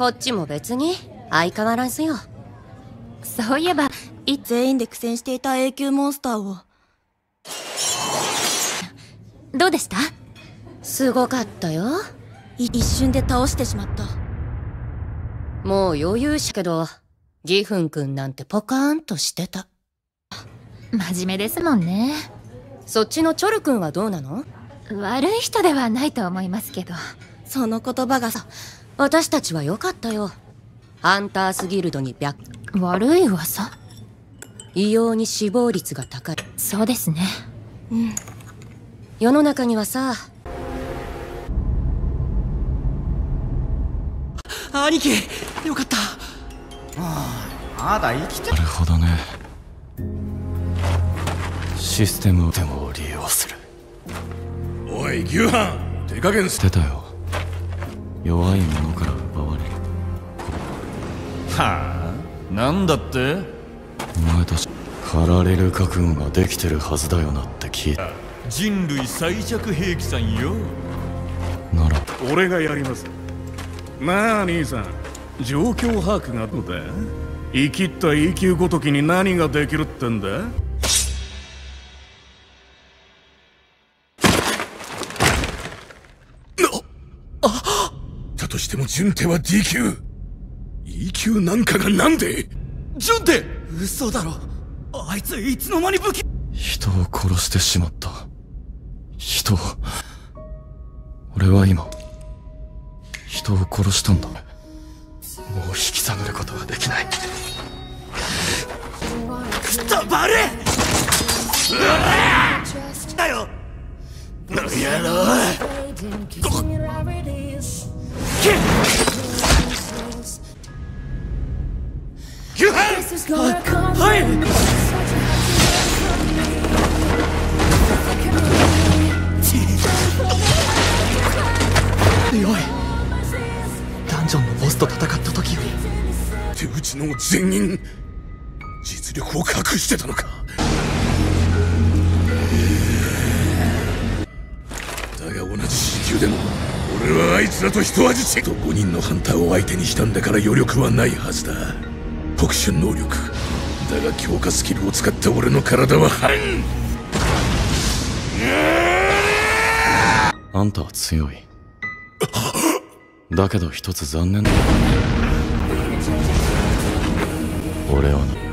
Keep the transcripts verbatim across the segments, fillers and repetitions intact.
こっちも別に相変わらずよ。 そういえば全員で苦戦していた永久モンスターを。どうでした？ すごかったよ。 一瞬で倒してしまった。 もう余裕しけど、ギフン君なんてポカーンとしてた。 真面目ですもんね。 そっちのチョル君はどうなの？ 悪い人ではないと思いますけど。その言葉がさ、 私たちは良かったよ。ハンタースギルドに白。 悪い噂？ 異様に死亡率が高い。 そうですね。 うん。世の中にはさ、 兄貴、よかった。ああ、まだ生きてる。 なるほどね。システムでも利用する。 おい牛飯、手加減捨てたよ。弱いものから奪われる。 はあ、なんだって？ お前たち狩られる覚悟ができてるはずだよなって聞いた。 人類最弱兵器さんよ。 なら俺がやります。なあ兄さん、状況把握がどうだ？生きった イーキュー ごときに何ができるってんだ？だとしてもジュンテは ディーキュー。イーキュー なんかがなんで？ ジュンテ！嘘だろ。あいついつの間に武器。 人を殺してしまった。人を。俺は今人を殺したんだ。もう引き下げることはできない。 くたばれ！だよ！の野郎！ 牛飯！ はい！強い。ダンジョンのボスと戦った時より手打ちの全員実力を隠してたのか。だが同じ シー 級でも俺はあいつらと一味違う。とごにんのハンターを相手にしたんだから余力はないはずだ。特殊能力だが強化スキルを使った俺の体は半。 あんたは強い。だけど一つ残念だ。俺はな。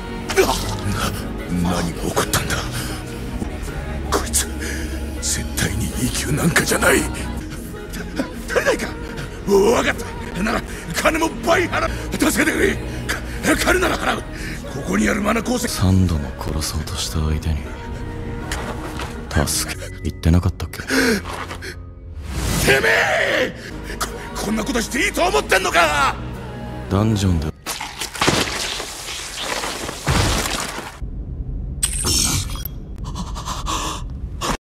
何が起こったんだ。こいつ絶対に イーキュー なんかじゃない。足りないか。分かった。なら金も倍払う。助けてくれ。金なら払う。ここにあるマナ鉱石。 三度も殺そうとした相手に助け言ってなかったっけ？ てめえ！こ、こんなことしていいと思ってんのか！ ダンジョンで